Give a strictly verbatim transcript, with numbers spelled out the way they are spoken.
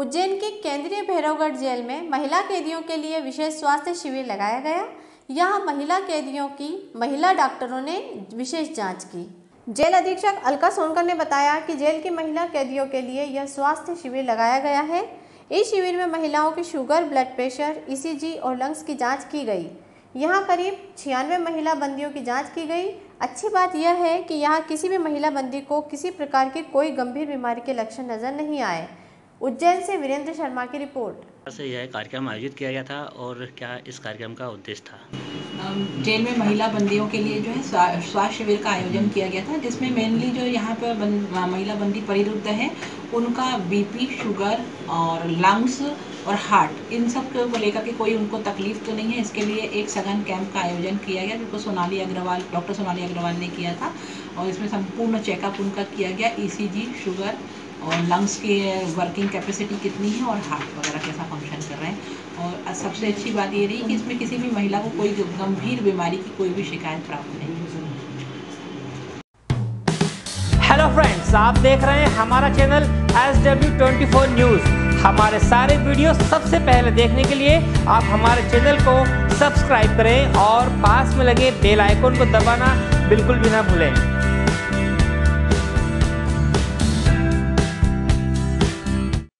उज्जैन के केंद्रीय भैरवगढ़ जेल में महिला कैदियों के लिए विशेष स्वास्थ्य शिविर लगाया गया। यहां महिला कैदियों की महिला डॉक्टरों ने विशेष जांच की। जेल अधीक्षक अलका सोनकर ने बताया कि जेल की महिला कैदियों के लिए यह स्वास्थ्य शिविर लगाया गया है। इस शिविर में महिलाओं की sugar, blood pressure, E C G और लंग्स की जाँच की गई। यहाँ करीब छियानवे महिला बंदियों की जांच की गई। अच्छी बात यह है कि यहाँ किसी भी महिला बंदी को किसी प्रकार की कोई गंभीर बीमारी के लक्षण नजर नहीं आए। उज्जैन से वीरेंद्र शर्मा की रिपोर्ट। से यह कार्यक्रम आयोजित किया गया था और क्या इस कार्यक्रम का उद्देश्य था? जेल में महिला बंदियों के लिए जो है स्वास्थ्य शिविर का आयोजन किया गया था, जिसमें मेनली जो यहाँ पर बंद, महिला बंदी परिरुद्ध है उनका बीपी, शुगर और लंग्स और हार्ट, इन सब को लेकर के कोई उनको तकलीफ तो नहीं है। इसके लिए एक सघन कैंप का आयोजन किया गया, जिसको सोनाली अग्रवाल डॉक्टर सोनाली अग्रवाल ने किया था और इसमें संपूर्ण चेकअप उनका किया गया। ई सी जी, शुगर और लंग्स की वर्किंग कैपेसिटी कितनी है और हार्ट वगैरह कैसा फंक्शन कर रहे हैं। और सबसे अच्छी बात ये रही कि इसमें किसी भी महिला को कोई गंभीर बीमारी की कोई भी शिकायत प्राप्त नहीं। हेलो फ्रेंड्स, आप देख रहे हैं हमारा channel S W twenty four news. हमारे सारे वीडियो सबसे पहले देखने के लिए आप हमारे चैनल को सब्सक्राइब करें और पास में लगे बेल आइकन को दबाना बिल्कुल भी ना भूलें।